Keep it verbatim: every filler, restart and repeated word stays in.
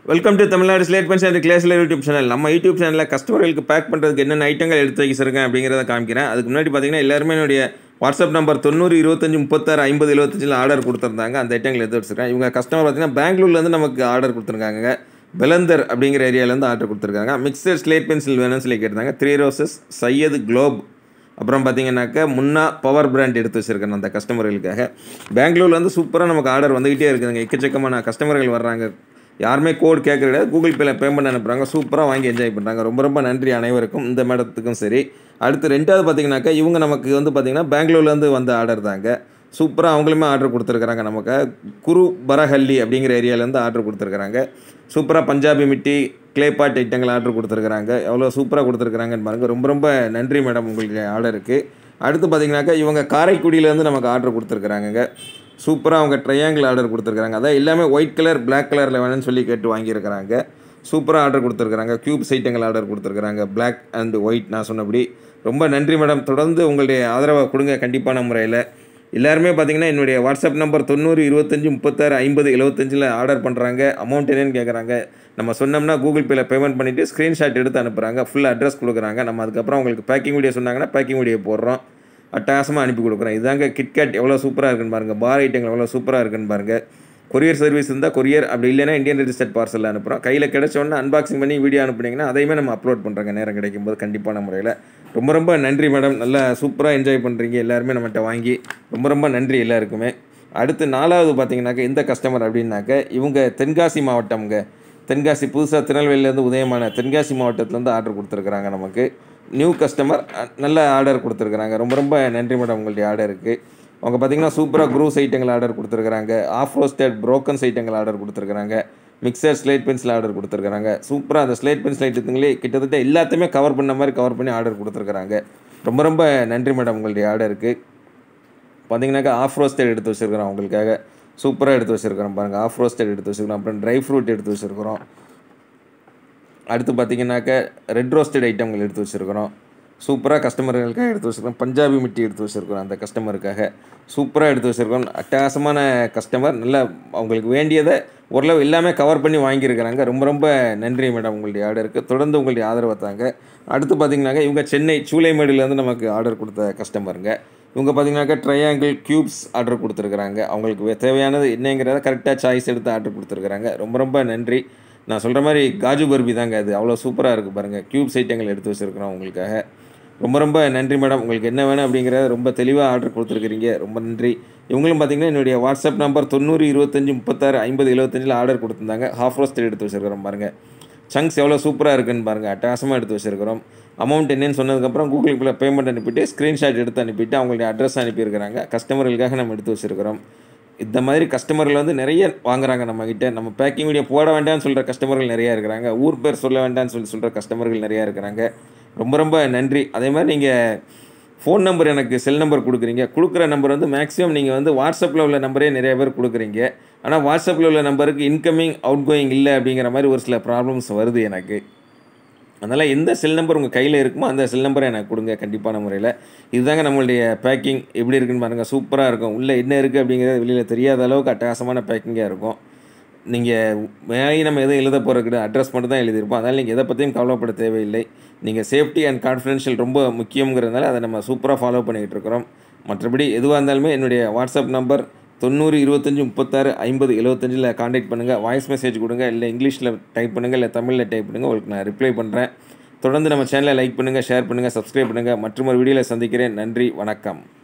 Welcome to Tamil Nadu slate pens and கிளாஸ்ல YouTube channel. நம்ம YouTube சேனலில் கஸ்டமர்களுக்கு பேக் பண்ணுறதுக்கு என்னென்ன ஐட்டங்கள் எடுத்து வச்சிருக்கேன் அப்படிங்கிறத காமிக்கிறேன். அதுக்கு முன்னாடி பார்த்தீங்கன்னா எல்லாருமே என்னுடைய வாட்ஸ்அப் நம்பர் தொண்ணூறு இருபத்தஞ்சு முப்பத்தாறு ஐம்பது எழுபத்தஞ்சில் ஆர்டர் கொடுத்துருந்தாங்க. அந்த ஐட்டங்கள் எடுத்து வச்சிருக்கேன். இவங்க கஸ்டமர் பார்த்தீங்கன்னா பெங்களூர்லேருந்து நமக்கு ஆர்டர் கொடுத்துருக்காங்க. பெலந்தர் அப்படிங்கிற ஏரியாவிலேருந்து ஆர்டர் கொடுத்துருக்காங்க. மிக்சர் ஸ்லேட் பென்சில் வேணும்னு சொல்லி கேட்டிருந்தாங்க. த்ரீ ரோசஸ், சையது குளோப், அப்புறம் பார்த்தீங்கன்னாக்கா முன்னா பவர் பிராண்ட் எடுத்து வச்சுருக்கேன் அந்த கஸ்டமர்களுக்காக. பெங்களூர்லேருந்து சூப்பராக நமக்கு ஆர்டர் வந்துக்கிட்டே இருக்குதுங்க. எக்கச்சக்கமான கஸ்டமர்கள் வர்றாங்க. யாருமே கோட் கேட்குற கிடையாது. கூகுள் பேயில் பேமெண்ட் அனுப்புகிறாங்க. சூப்பராக வாங்கி என்ஜாய் பண்ணுறாங்க. ரொம்ப ரொம்ப நன்றி அனைவருக்கும், இந்த மேடத்துக்கும் சரி. அடுத்து ரெண்டாவது பார்த்தீங்கன்னாக்கா இவங்க நமக்கு வந்து பார்த்திங்கன்னா பெங்களூர்லேருந்து வந்த ஆர்டர் தாங்க. சூப்பராக அவங்களுமே ஆர்டர் கொடுத்துருக்குறாங்க. நமக்கு குரு பரஹல்லி அப்படிங்கிற ஏரியாவிலேருந்து ஆர்டர் கொடுத்துருக்குறாங்க. சூப்பராக பஞ்சாபி மிட்டி, கிளேபாட் ஐட்டங்கள் ஆர்டர் கொடுத்துருக்குறாங்க. எவ்வளோ சூப்பராக கொடுத்துருக்குறாங்கன்னு பாருங்கள். ரொம்ப ரொம்ப நன்றி மேடம் உங்களுக்கு ஆர்டருக்கு. அடுத்து பார்த்திங்கனாக்கா இவங்க காரைக்குடியிலேருந்து நமக்கு ஆர்டர் கொடுத்துருக்குறாங்க. சூப்பராக அவங்க ட்ரையாங்கிள் ஆர்டர் கொடுத்துருக்குறாங்க. அதான் எல்லாமே ஒயிட் கலர் பிளாக் கலரில் வேணும்னு சொல்லி கேட்டு வாங்கியிருக்கிறாங்க. சூப்பராக ஆர்டர் கொடுத்துருக்குறாங்க. க்யூப்ஸ் ஐட்டங்கள் ஆர்டர் கொடுத்துருக்குறாங்க. பிளாக் அண்ட் ஒயிட் நான் சொன்னபடி. ரொம்ப நன்றி மேடம். தொடர்ந்து உங்களுடைய ஆதரவை கொடுங்க கண்டிப்பான முறையில். எல்லாருமே பார்த்திங்கன்னா என்னுடைய வாட்ஸ்அப் நம்பர் தொண்ணூறு இருபத்தஞ்சி முப்பத்தாறு ஐம்பது எழுபத்தஞ்சில் ஆர்டர் பண்ணுறாங்க. அமௌண்ட் என்னன்னு கேட்குறாங்க. நம்ம சொன்னோம்னா கூகுள் பேயில் பேமெண்ட் பண்ணிவிட்டு ஸ்க்ரீன்ஷாட் எடுத்து அனுப்புகிறாங்க. ஃபுல் அட்ரஸ் கொடுக்குறாங்க. நம்ம அதுக்கப்புறம் உங்களுக்கு பேக்கிங் வீடியோ சொன்னாங்கன்னா பேக்கிங் வீடியோ போடுறோம். அட்டகாசமாக அனுப்பி கொடுக்குறேன். இதாங்க கிட்கேட் எவ்வளோ சூப்பராக இருக்குன்னு பாருங்கள். பார் ஐட்டங்கள் எவ்வளோ சூப்பராக இருக்குன்னு பாருங்கள். கொரியர் சர்வீஸ் இருந்தால் கொரியர், அப்படி இல்லைன்னா இந்தியன் ரெஜிஸ்டர்ட் பார்சலில் அனுப்புகிறோம். கையில் கிடச்சோன்னா அன்பாக்சிங் பண்ணி வீடியோ அனுப்புனீங்கன்னா அதையுமே நம்ம அப்லோட் பண்ணுறாங்க நேரம் கிடைக்கும்போது கண்டிப்பான முறையில். ரொம்ப ரொம்ப நன்றி மேடம். நல்லா சூப்பராக என்ஜாய் பண்ணுறீங்க எல்லாருமே நம்மகிட்ட வாங்கி. ரொம்ப ரொம்ப நன்றி எல்லாருக்குமே. அடுத்து நாலாவது பார்த்தீங்கன்னாக்கா இந்த கஸ்டமர் அப்படின்னாக்க இவங்க தென்காசி மாவட்டம்ங்க. தென்காசி புதுசாக திருநெல்வேலியிலேருந்து உதயமான தென்காசி மாவட்டத்துலேருந்து ஆர்டர் கொடுத்துருக்குறாங்க. நமக்கு நியூ கஸ்டமர் நல்ல ஆர்டர் கொடுத்துருக்குறாங்க. ரொம்ப ரொம்ப நன்றி மேடம் உங்களுடைய ஆர்டருக்கு. அவங்க பார்த்திங்கன்னா சூப்பராக க்ரூஸ் ஐட்டங்கள் ஆர்டர் கொடுத்துருக்குறாங்க. ஆஃப் ரோஸ்டட் ப்ரோக்கன்ஸ் ஐட்டங்கள் ஆர்டர் கொடுத்துருக்குறாங்க. மிக்சர் ஸ்லேட் பென்சில் ஆர்டர் கொடுத்துருக்குறாங்க. சூப்பராக அந்த ஸ்லேட் பென்சில் ஐட்டத்துங்களே கிட்டத்தட்ட எல்லாத்தையுமே கவர் பண்ண மாதிரி கவர் பண்ணி ஆர்டர் கொடுத்துருக்குறாங்க. ரொம்ப ரொம்ப நன்றி மேடம் உங்களுடைய ஆர்டருக்கு. பார்த்திங்கனாக்கா ஆஃப் ரோஸ்டட் எடுத்து வச்சுருக்கிறோம் உங்களுக்காக. சூப்பராக எடுத்து வச்சுருக்கிறோம் பாருங்கள். ஆஃப் ரோஸ்டட் எடுத்து வச்சுருக்கிறோம். அப்புறம் ட்ரை ஃப்ரூட் எடுத்து வச்சுருக்கிறோம். அடுத்து பார்த்திங்கனாக்கா ரெட் ரோஸ்டட் ஐட்டங்கள் எடுத்து வச்சுருக்கிறோம். சூப்பராக கஸ்டமர்களுக்காக எடுத்து வச்சுருக்கோம். பஞ்சாபி மிட்டி எடுத்து வச்சுருக்கிறோம் அந்த கஸ்டமருக்காக. சூப்பராக எடுத்து வச்சுருக்கோம். அட்டகாசமான கஸ்டமர். நல்லா அவங்களுக்கு வேண்டியதை ஓரளவு எல்லாமே கவர் பண்ணி வாங்கியிருக்கிறாங்க. ரொம்ப ரொம்ப நன்றி மேடம் உங்களுடைய ஆர்டருக்கு. தொடர்ந்து உங்களுடைய ஆதரவை தாங்க. அடுத்து பார்த்திங்கனாக்கா இவங்க சென்னை சூளைமேடுலேருந்து நமக்கு ஆர்டர் கொடுத்த கஸ்டமருங்க. இவங்க பார்த்திங்கனாக்கா ட்ரையாங்கிள் க்யூப்ஸ் ஆர்டர் கொடுத்துருக்குறாங்க. அவங்களுக்கு தேவையானது என்னங்கிறத கரெக்டாக சாய்ஸ் எடுத்து ஆர்டர் கொடுத்துருக்குறாங்க. ரொம்ப ரொம்ப நன்றி. நான் சொல்கிற மாதிரி காஜு பர்பி தாங்க அது. அவ்வளோ சூப்பராக இருக்குது பாருங்கள். க்யூப்ஸ் ஐட்டங்கள் எடுத்து வச்சுருக்கிறோம் உங்களுக்காக. ரொம்ப ரொம்ப நன்றி மேடம். உங்களுக்கு என்ன வேணும் அப்படிங்கிறத ரொம்ப தெளிவாக ஆர்டர் கொடுத்துருக்குறீங்க. ரொம்ப நன்றி. இவங்களும் பார்த்திங்கன்னா என்னுடைய வாட்ஸ்அப் நம்பர் தொண்ணூறு இருபத்தஞ்சி முப்பத்தாறு ஐம்பது எழுபத்தஞ்சில் ஆர்டர் கொடுத்துருந்தாங்க. ஹாஃப் ரோஸ்டட் எடுத்து வச்சுருக்கிறோம் பாருங்கள். சங்க்ஸ் எவ்வளோ சூப்பராக இருக்குன்னு பாருங்கள். அட்டகாசமாக எடுத்து வச்சுருக்கிறோம். அமௌண்ட் என்னன்னு சொன்னதுக்கப்புறம் கூகுள் பேயில் பேமெண்ட் அனுப்பிட்டு ஸ்க்ரீன்ஷாட் எடுத்து அனுப்பிட்டு அவங்களுடைய அட்ரஸ் அனுப்பியிருக்கிறாங்க. கஸ்டமர்களுக்காக நம்ம எடுத்து வச்சுருக்கிறோம். இந்த மாதிரி கஸ்டமர்கள் வந்து நிறைய வாங்குறாங்க நம்மக்கிட்ட. நம்ம பேக்கிங் வீடியோ போட வேண்டாம்னு சொல்கிற கஸ்டமர்கள் நிறையா இருக்கிறாங்க. ஊர் பேர் சொல்ல வேண்டாம்னு சொல்லி சொல்கிற கஸ்டமர்கள் நிறையா இருக்கிறாங்க. ரொம்ப ரொம்ப நன்றி. அதே மாதிரி நீங்கள் ஃபோன் நம்பர் எனக்கு செல் நம்பர் கொடுக்குறீங்க. கொடுக்குற நம்பர் வந்து மேக்ஸிமம் நீங்கள் வந்து வாட்ஸ்அப்பில் உள்ள நம்பரே நிறைய பேர் கொடுக்குறீங்க. ஆனால் வாட்ஸ்அப்பில் உள்ள நம்பருக்கு இன்கமிங் அவுட் கோயிங் இல்லை அப்படிங்கிற மாதிரி ஒரு சில ப்ராப்ளம்ஸ் வருது எனக்கு. அதனால் எந்த செல் நம்பர் உங்கள் கையில் இருக்குமோ அந்த செல் நம்பரை எனக்கு கொடுங்க கண்டிப்பான முறையில். இதுதாங்க நம்மளுடைய பேக்கிங். எப்படி இருக்குன்னு பாருங்கள். சூப்பராக இருக்கும். உள்ளே என்ன இருக்குது அப்படிங்கிறது வெளியில் தெரியாத அளவுக்கு அட்டகாசமான பேக்கிங்காக இருக்கும். நீங்கள் மேலே நம்ம எதுவும் எழுத போகிறதுக்கு அட்ரஸ் மட்டும் தான் எழுதியிருப்போம். அதனால் நீங்கள் எதை பற்றியும் கவலைப்பட தேவையில்லை. நீங்கள் சேஃப்டி அண்ட் கான்ஃபிடென்ஷியல் ரொம்ப முக்கியங்கிறதுனால அதை நம்ம சூப்பராக ஃபாலோ பண்ணிக்கிட்டு இருக்கிறோம். மற்றபடி எதுவாக இருந்தாலுமே என்னுடைய வாட்ஸ்அப் நம்பர் தொண்ணூறு இருபத்தஞ்சி முப்பத்தாறு ஐம்பது எழுபத்தஞ்சில் காண்டாக்ட் பண்ணுங்கள். வாய்ஸ் மெசேஜ் கொடுங்க. இல்லை இங்கிலீஷில் டைப் பண்ணுங்கள், இல்லை தமிழில் டைப் பண்ணுங்கள். உங்களுக்கு நான் ரிப்ளை பண்ணுறேன். தொடர்ந்து நம்ம சேனலை லைக் பண்ணுங்கள், ஷேர் பண்ணுங்கள், சப்ஸ்கிரைப் பண்ணுங்கள். மற்றொரு வீடியோவில் சந்திக்கிறேன். நன்றி, வணக்கம்.